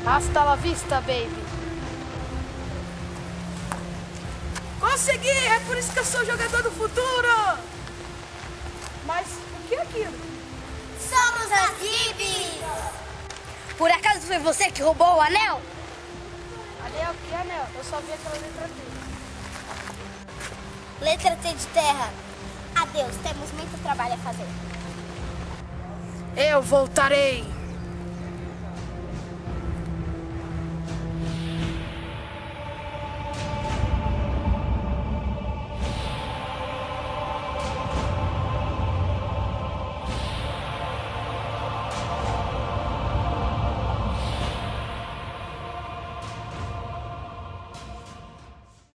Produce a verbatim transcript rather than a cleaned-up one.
Hasta la vista, baby. Consegui! É por isso que eu sou jogador do futuro! Mas o que é aquilo? Somos as Gibis! Por acaso foi você que roubou o anel? Anel? Que anel? Eu só vi aquela letra T. Letra T de terra. Adeus, temos muito trabalho a fazer. Eu voltarei!